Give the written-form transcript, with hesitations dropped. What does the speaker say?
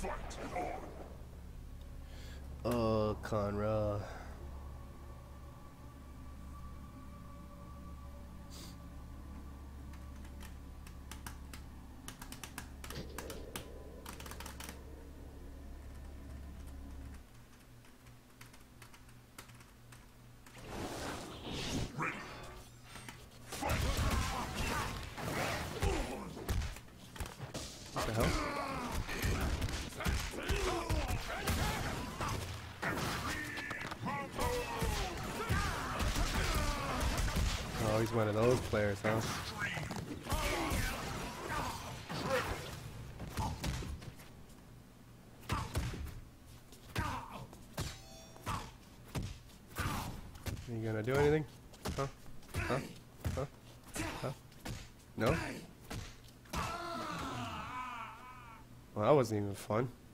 Oh, Conra. What the hell? Oh, he's one of those players, huh? You gonna do anything? Huh? Huh? Huh? Huh? No? Well, that wasn't even fun.